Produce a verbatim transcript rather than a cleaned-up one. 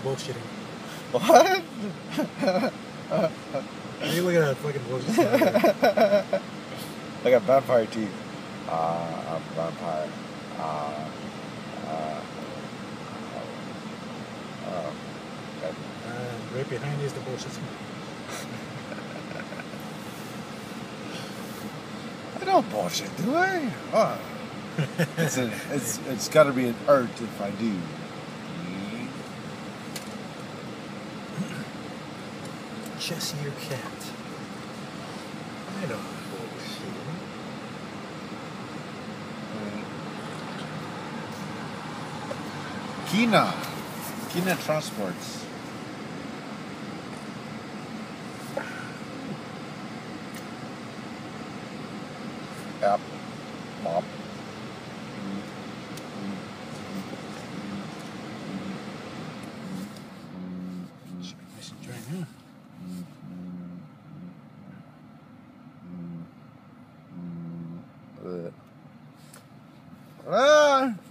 bullshitting. What? Hey, look at that fucking bullshit smile. I got vampire teeth. Uh, I'm a vampire. Uh, uh, uh, uh, And right behind is the bullshit smile. I don't bullshit, do I? Oh. it's a, it's it's got to be an art if I do. Jesse your cat. I don't bullshit. Kina. Kina Transports. Yep. Mop. Nice and dry, huh? Uh. Ah.